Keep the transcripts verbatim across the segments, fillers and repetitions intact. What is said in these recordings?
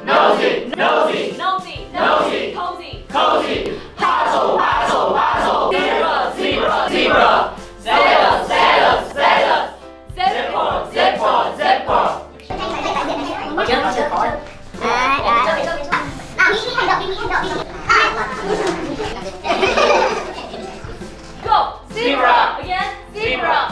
nosy, nosy, nosy, nosy, cozy, cozy, puzzle, puzzle, puzzle, zebra, zebra, zebra, zealous, zealous, zealous, zipper, zipper, zipper. Go, Zebra. again, Zebra.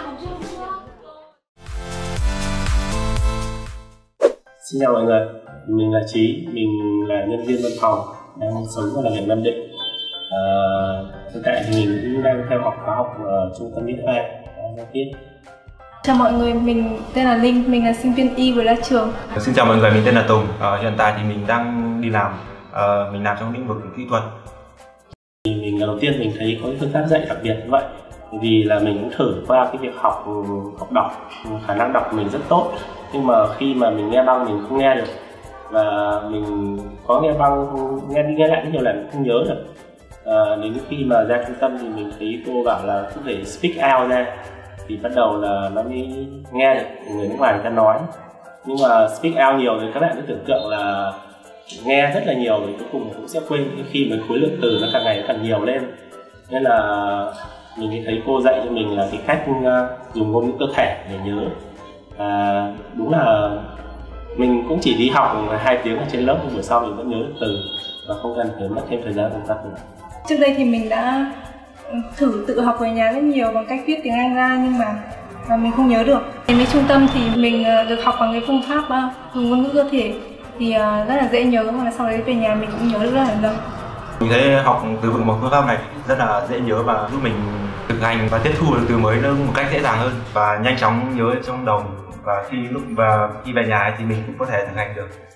Xin chào mọi người, mình là Trí, mình là nhân viên văn phòng, đang sống và làm việc Nam Định. À, hiện tại thì mình cũng đang theo học khóa học ở trung tâm Mỹ Khoa giao tiếp. Chào mọi người, mình tên là Linh, mình là sinh viên Y vừa ra trường. Xin chào mọi người, mình tên là Tùng. Ờ, hiện tại thì mình đang đi làm, ờ, mình làm trong lĩnh vực kỹ thuật. Thì mình đầu tiên mình thấy có cái phương pháp dạy đặc biệt như vậy, vì là mình cũng thử qua cái việc học học đọc, khả năng đọc mình rất tốt, nhưng mà khi mà mình nghe băng mình không nghe được, và mình có nghe băng nghe đi nghe lại rất nhiều lần không nhớ được. À, đến khi mà ra trung tâm thì mình thấy cô bảo là cũng phải speak out ra, thì bắt đầu là nó mới nghe được người nước ngoài người ta nói. Nhưng mà speak out nhiều thì các bạn cứ tưởng tượng là nghe rất là nhiều rồi cuối cùng cũng sẽ quên, khi mà khối lượng từ nó càng ngày càng nhiều lên. Nên là mình thấy cô dạy cho mình là cái cách dùng ngôn ngữ cơ thể để nhớ. À, đúng là mình cũng chỉ đi học hai tiếng ở trên lớp, nhưng buổi sau mình vẫn nhớ được từ và không cần phải mất thêm thời gian ôn tập nữa. Trước đây thì mình đã thử tự học ở nhà rất nhiều bằng cách viết tiếng Anh ra, nhưng mà mà mình không nhớ được. Đến với trung tâm thì mình được học bằng cái phương pháp dùng ngôn ngữ cơ thể thì rất là dễ nhớ, và sau đấy về nhà mình cũng nhớ được rất là lâu. Mình thấy học từ vựng bằng phương pháp này rất là dễ nhớ và giúp mình thực hành và tiếp thu được từ mới nó một cách dễ dàng hơn và nhanh chóng nhớ trong đầu, và khi lúc và khi về nhà thì mình cũng có thể thực hành được.